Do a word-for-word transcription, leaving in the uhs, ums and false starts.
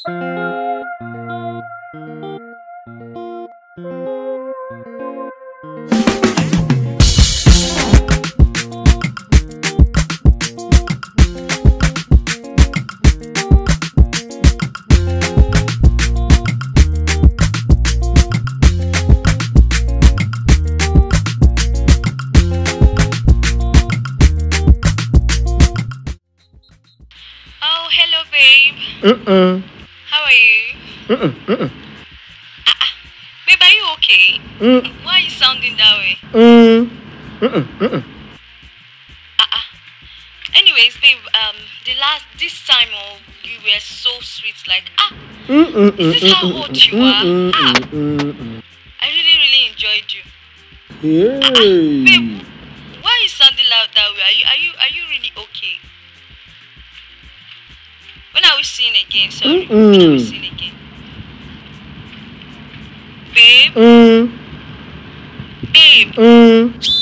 Oh, hello, babe. Mm-mm. How are you? Mm-mm. Mm-mm. Ah, ah. Babe, are you okay? Mm. Why are you sounding that way? Mm. Mm-mm. Mm-mm. Ah, ah. Anyways, babe, um, the last this time, oh, you were so sweet. Like, ah, Mm-mm. is this how hot you are? Ah, Mm-mm. I really, really enjoyed you. Yay. Babe, why are you sounding loud that way? Are you, are you, are you really okay? When are we seeing again? Sorry. When are we Mm-mm. seeing again? Babe, Mm. babe. Mm.